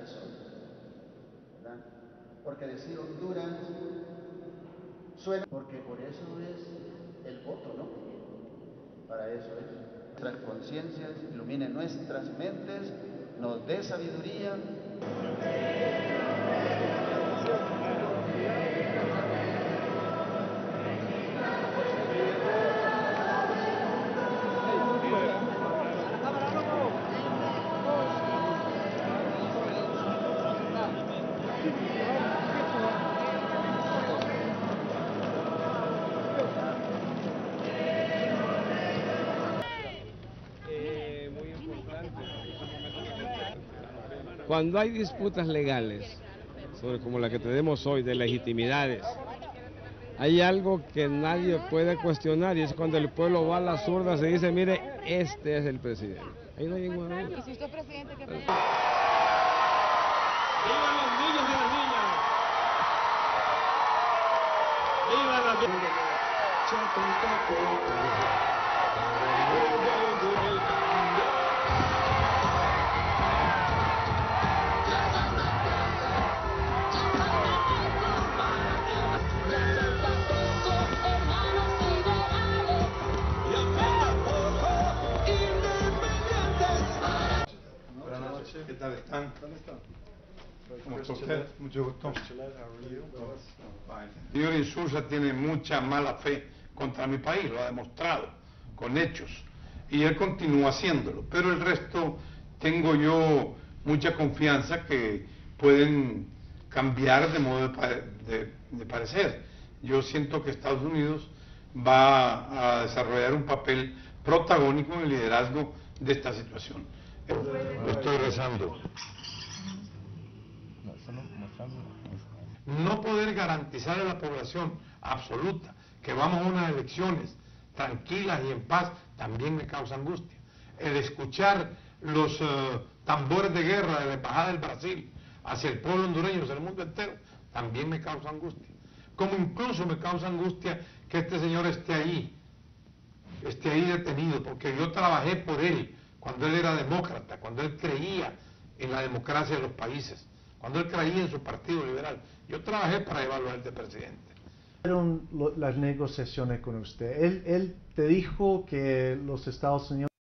eso, ¿verdad? Porque decir Honduras suena, porque por eso es el voto, ¿no? Para eso es. Nuestras conciencias, ilumine nuestras mentes, nos dé sabiduría. Cuando hay disputas legales, sobre como la que tenemos hoy, de legitimidades, hay algo que nadie puede cuestionar y es cuando el pueblo va a las urnas y dice, mire, este es el presidente. Ahí no hay ninguna duda. ¿Y si usted es presidente, qué pasa? ¡Vivan los niños y las niñas! ¡Vivan las niñas! ¿Qué tal están? ¿Cómo está usted? Mucho gusto. El señor Insulza tiene mucha mala fe contra mi país, lo ha demostrado con hechos y él continúa haciéndolo, pero el resto tengo yo mucha confianza que pueden cambiar de modo de parecer. Yo siento que Estados Unidos va a desarrollar un papel protagónico en el liderazgo de esta situación. Estoy rezando. No poder garantizar a la población absoluta que vamos a unas elecciones tranquilas y en paz también me causa angustia. El escuchar los tambores de guerra de la Embajada del Brasil hacia el pueblo hondureño, hacia el mundo entero, también me causa angustia. Como incluso me causa angustia que este señor esté ahí detenido, porque yo trabajé por él cuando él era demócrata, cuando él creía en la democracia de los países, cuando él creía en su partido liberal. Yo trabajé para llevarlo a él de presidente. Fueron las negociaciones con usted. Él te dijo que los Estados Unidos